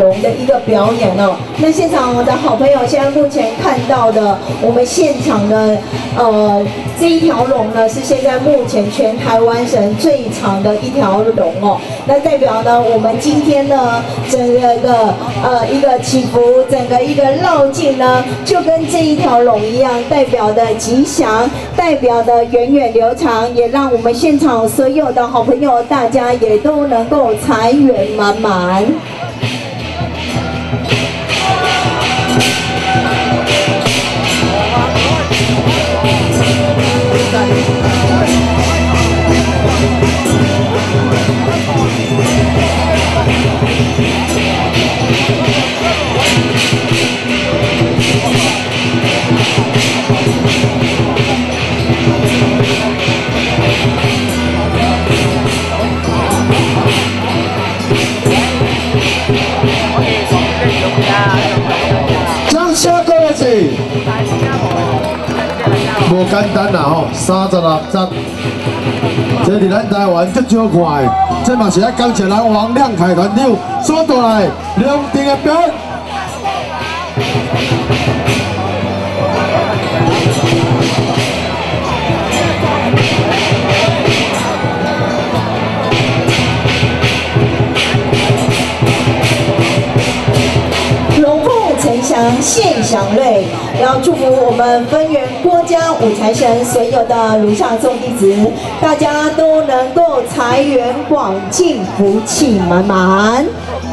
龙的一个表演哦。那现场的好朋友，现在目前看到的我们现场的这一条龙呢，是现在目前全台湾省最长的一条龙哦。那代表呢，我们今天呢，整个一个祈福，整个一个绕境呢，就跟这一条龙一样，代表的吉祥，代表的源远流长，也让我们现场所有的好朋友，大家也都能够财源满满。 掌声鼓励！无简单啦吼，36张，这伫咱台湾足少看的，这嘛是咱感谢咱王亮凯团长所带来亮灯的表演。 献祥瑞，要祝福我们分园郭家五财神所有的炉上众弟子，大家都能够财源广进，福气满满。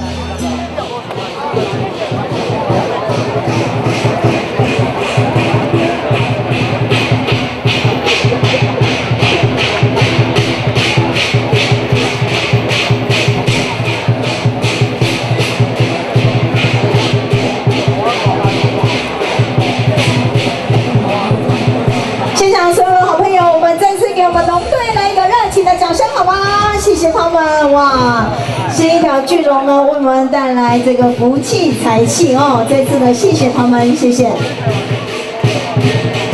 掌声好吗？谢谢他们哇！这一条巨龙呢，为我们带来这个福气财气哦。再次的谢谢他们，谢谢。